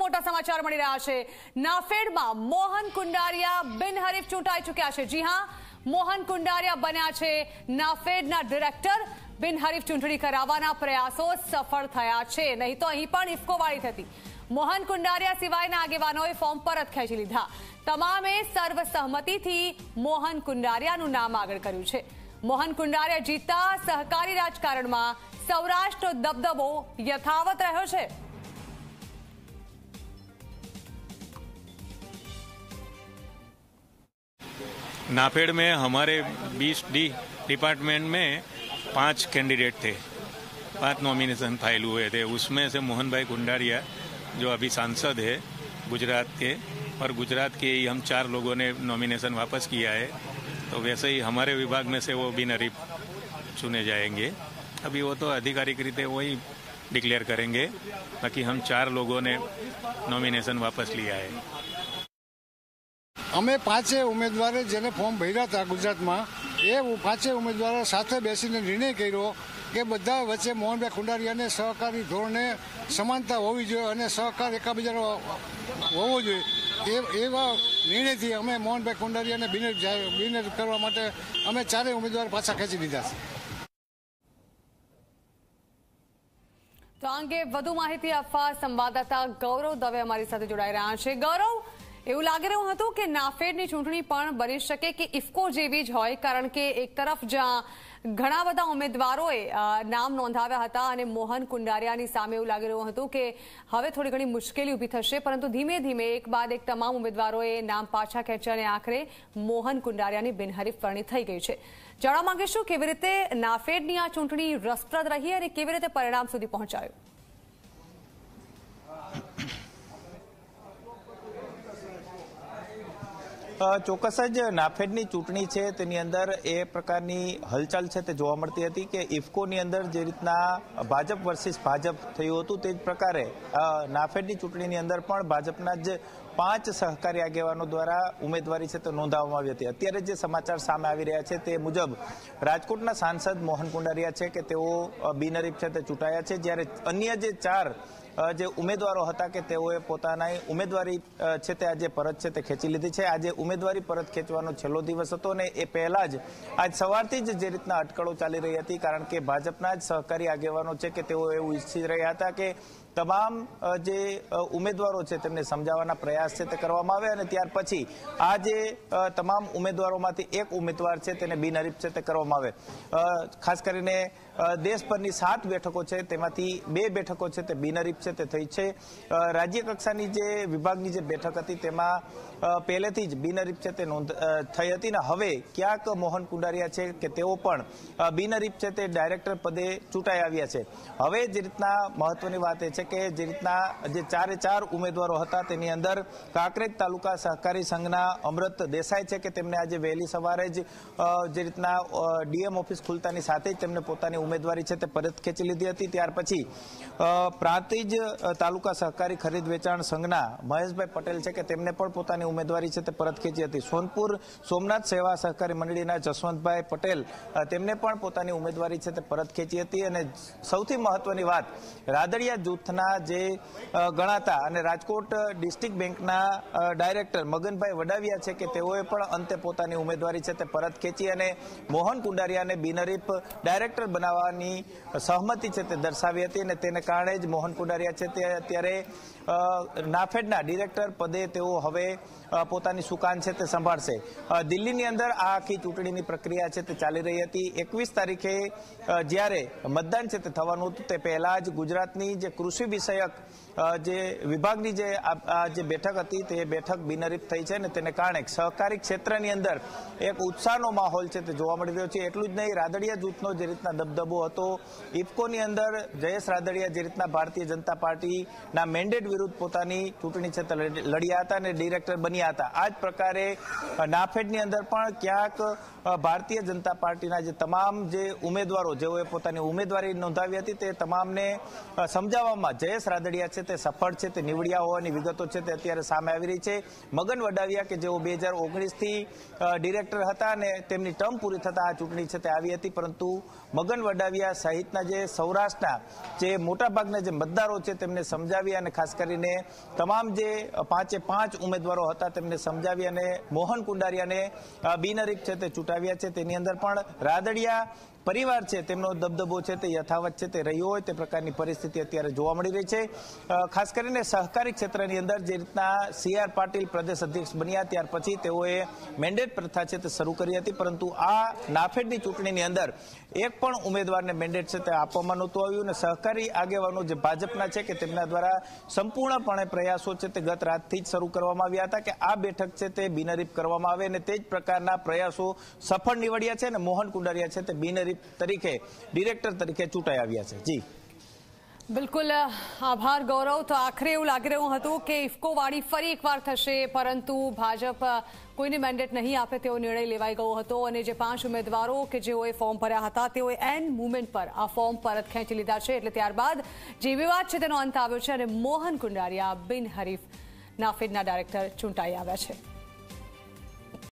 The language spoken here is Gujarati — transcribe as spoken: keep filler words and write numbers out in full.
મોટા સમાચાર મળી રહ્યા છે। નાફેડમાં મોહન કુંડારિયા બિનહરીફ ચૂંટાઈ ચૂક્યા છે। જી હા, મોહન કુંડારિયા બન્યા છે નાફેડના ડિરેક્ટર। બિનહરીફ ચૂંટણી કરાવવાના પ્રયાસો સફળ થયા છે, નહીં તો અહીં પણ ઇફકોવાળી થતી। મોહન કુંડારિયા સિવાયના આગેવાનોએ ફોર્મ પરત ખેંચી લીધા। તમામે સર્વસહમતિથી મોહન કુંડારિયાનું નામ આગળ કર્યું છે। મોહન કુંડારિયા જીતતા સહકારી રાજકારણમાં સૌરાષ્ટ્ર દબદબો यथावत રહ્યો છે। नाफेड में हमारे बीस डी डिपार्टमेंट में पांच कैंडिडेट थे, पांच नॉमिनेशन फाइल हुए थे। उसमें से मोहन भाई कुंडारिया जो अभी सांसद है गुजरात के, और गुजरात के ही हम चार लोगों ने नॉमिनेशन वापस किया है, तो वैसे ही हमारे विभाग में से वो बिनहरीफ चुने जाएंगे। अभी वो तो आधिकारिक रीते वही डिक्लेयर करेंगे, बाकी हम चार लोगों ने नॉमिनेशन वापस लिया है। અમે પાંચે ઉમેદવારે જેને ફોર્મ ભર્યા હતા ગુજરાતમાં, એ પાંચે ઉમેદવારો સાથે બેસીને નિર્ણય કર્યો કે બધા વચ્ચે મોહનભાઈ કુંડારિયાને સહકારી ધોરણે સમાનતા હોવી જોઈએ અને સહકાર એકાબીજાનો હોવો જોઈએ। એ એવા નિર્ણયથી અમે મોહનભાઈ કુંડારિયાને બિનહરીફ બિનહરીફ કરવા માટે અમે ચારેય ઉમેદવાર પાછા ખેંચી લીધા છે। તો આ અંગે વધુ માહિતી આપવા સંવાદદાતા ગૌરવ દવે અમારી સાથે જોડાઈ રહ્યા છે। ગૌરવ, એવું લાગી રહ્યું હતું કે નાફેડની ચૂંટણી પણ બની શકે કે ઇફકો જેવી જ હોય, કારણ કે એક તરફ જ્યાં ઘણા બધા ઉમેદવારોએ નામ નોંધાવ્યા હતા અને મોહન કુંડારિયાની સામે એવું લાગી રહ્યું હતું કે હવે થોડી ઘણી મુશ્કેલી ઊભી થશે, પરંતુ ધીમે ધીમે એક બાદ એક તમામ ઉમેદવારોએ નામ પાછા ખેંચ્યા અને આખરે મોહન કુંડારિયાની બિનહરીફ વરણી થઈ ગઈ છે। જાણવા માંગીશું કેવી રીતે નાફેડની આ ચૂંટણી રસપ્રદ રહી અને કેવી રીતે પરિણામ સુધી પહોંચાયું। ચોક્કસ જ નાફેડની ચૂંટણી છે તેની અંદર એ પ્રકારની હલચલ છે તે જોવા મળતી હતી કે ઇફકોની અંદર જે રીતના ભાજપ વર્સિસ ભાજપ થયું હતું તે જ પ્રકારે નાફેડની ચૂંટણીની અંદર પણ ભાજપના જ પાંચ સહકારી આગેવાનો દ્વારા ઉમેદવારી છે તે નોંધાવવામાં આવી હતી। અત્યારે જે સમાચાર સામે આવી રહ્યા છે તે મુજબ રાજકોટના સાંસદ મોહન કુંડારિયા છે કે તેઓ બિનહરીફ છે તે ચૂંટાયા છે, જ્યારે અન્ય જે ચાર જે ઉમેદવારો હતા કે તેઓએ પોતાના ઉમેદવારી છે તે આજે પરત છે તે ખેંચી લીધી છે। આજે ઉમેદવારી પરત ખેંચવાનો છેલ્લો દિવસ હતો ને એ પહેલા જ આજ સવારથી જ જે રીતના અટકળો ચાલી રહી હતી, કારણ કે ભાજપના જ સહકારી આગેવાનો છે કે તેઓ એવું ઈચ્છી રહ્યા હતા કે તમામ જે ઉમેદવારો છે તેમને સમજાવવાના પ્રયાસ છે તે કરવામાં આવે અને ત્યાર પછી આ જે તમામ ઉમેદવારોમાંથી એક ઉમેદવાર છે તેને બિનહરીફ છે તે કરવામાં આવે। ખાસ કરીને દેશભરની સાત બેઠકો છે તેમાંથી બે બેઠકો છે તે બિનહરીફ છે તે થઈ છે। રાજ્ય કક્ષાની જે વિભાગની જે બેઠક હતી તેમાં પહેલેથી જ બિનહરીફ છે તે નોંધ થઈ હતી ને હવે ક્યાંક મોહન કુંડારિયા છે કે તેઓ પણ બિનહરીફ છે તે ડાયરેક્ટર પદે ચૂંટાઈ આવ્યા છે। હવે જે રીતના મહત્વની વાત એ છે કે જે રીતના જે ચારે ચાર ઉમેદવારો હતા તેની અંદર કાંકરેજ તાલુકા સહકારી સંઘના અમૃત દેસાઈ છે કે તેમને આજે વહેલી સવારે જ જે રીતના ડીએમ ઓફિસ ખુલતાની સાથે જ તેમને પોતાની ઉમેદવારી છે તે પરત ખેંચી લીધી હતી। ત્યાર પછી પ્રાંતિજ તાલુકા સહકારી ખરીદ વેચાણ સંઘના મહેશભાઈ પટેલ છે કે તેમને પણ પોતાની ઉમેદવારી છે તે પરત ખેંચી હતી। સોનપુર સોમનાથ સેવા સહકારી મંડળીના જસવંતભાઈ પટેલ તેમને પણ પોતાની ઉમેદવારી છે તે પરત ખેંચી હતી। અને સૌથી મહત્વની વાત, રાદડિયા જૂથના જે ગણાતા અને રાજકોટ ડિસ્ટ્રિક્ટ બેંકના ડાયરેક્ટર મગનભાઈ વડાવિયા છે કે તેઓએ પણ અંતે પોતાની ઉમેદવારી છે તે પરત ખેંચી અને મોહન કુંડારિયાને બિનહરીફ ડાયરેક્ટર બનાવવાની સહમતિ છે તે દર્શાવી હતી અને તેને કારણે જ મોહન કુંડારિયા છે તે અત્યારે નાફેડના ડિરેક્ટર પદે તેઓ હવે પોતાની સુકાન છે તે સંભાળશે। દિલ્હીની અંદર આ આખી ચૂંટણીની પ્રક્રિયા છે તે ચાલી રહી હતી। એકવીસ તારીખે જ્યારે મતદાન છે તે થવાનું હતું તે પહેલા જ ગુજરાતની જે કૃષિ વિષયક જે વિભાગની જે જે બેઠક હતી તે બેઠક બિનહરીફ થઈ છે ને તેને કારણે સહકારી ક્ષેત્રની અંદર એક ઉત્સાહનો માહોલ છે તે જોવા મળી રહ્યો છે। એટલું જ નહીં, રાદડિયા જૂથનો જે રીતના દબદબો હતો, ઇફકોની અંદર જયેશ રાદડિયા જે રીતના ભારતીય જનતા પાર્ટીના મેન્ડેટ વિરુદ્ધ પોતાની ચૂંટણી છે તે લડ્યા હતા અને ડિરેક્ટર બન્યા હતા, આ જ પ્રકારે નાફેડની અંદર પણ ક્યાંક ભારતીય જનતા પાર્ટીના જે તમામ જે ઉમેદવારો જેઓએ પોતાની ઉમેદવારી નોંધાવી હતી તે તમામને સમજાવવામાં જયેશ રાદડિયા છે તે સફળ છે તે નીવડ્યા હોવાની વિગતો છે તે અત્યારે સામે આવી રહી છે। મગન વડાવિયા કે જેઓ બે હજાર ઓગણીસ થી ડિરેક્ટર હતા અને તેમની ટર્મ પૂરી થતા આ ચૂંટણી છે તે આવી હતી, પરંતુ મગન વડાવિયા સહિતના જે સૌરાષ્ટ્રના જે મોટાભાગના જે મતદારો છે તેમને સમજાવી અને ખાસ કરીને તમામ જે પાંચે પાંચ ઉમેદવારો હતા તેમને સમજાવી અને મોહન કુંડારિયાને બિનહરીફ છે તે ચૂંટાવ્યા છે. તેની અંદર પણ રાદડિયા પરિવાર છે તેમનો દબદબો છે તે યથાવત છે તે રહ્યો હોય તે પ્રકારની પરિસ્થિતિ અત્યારે જોવા મળી રહી છે. ખાસ કરીને સહકારી ક્ષેત્રની અંદર જે રીતના સી આર પાટીલ પ્રદેશ અધ્યક્ષ બન્યા ત્યાર પછી તેઓએ મેન્ડેટ પ્રથા છે તે શરૂ કરી હતી, પરંતુ આ નાફેડની ચૂંટણીની અંદર એક પણ ઉમેદવારને મેન્ડેટ છે તે આપવામાં નહોતું આવ્યું અને સહકારી આગેવાનો જે ભાજપના છે કે તેમના દ્વારા સંપૂર્ણપણે પ્રયાસો છે તે ગત રાતથી જ શરૂ કરવામાં આવ્યા હતા કે આ બેઠક છે તે બિનહરીફ કરવામાં આવે અને તે જ પ્રકારના પ્રયાસો સફળ નીવડ્યા છે અને મોહન કુંડારિયા છે તે બિનહરીફ તરીકે ડિરેક્ટર તરીકે ચૂંટાઈ આવ્યા છે. જી બિલકુલ આભાર ગૌરવ. તો આખરે એવું લાગી રહ્યું હતું કે ઇફકો વાળી ફરી એકવાર થશે, પરંતુ ભાજપ કોઈને મેન્ડેટ નહીં આપે તેવો નિર્ણય લેવાઈ ગયો હતો અને જે પાંચ ઉમેદવારો કે જેઓએ ફોર્મ ભર્યા હતા તેઓએ એન મુવમેન્ટ પર આ ફોર્મ પરત ખેંચી લીધા છે. એટલે ત્યારબાદ જે વિવાદ છે તેનો અંત આવ્યો છે અને મોહન કુંડારિયા બિનહરીફ નાફેડના ડાયરેક્ટર ચૂંટાઈ આવ્યા છે.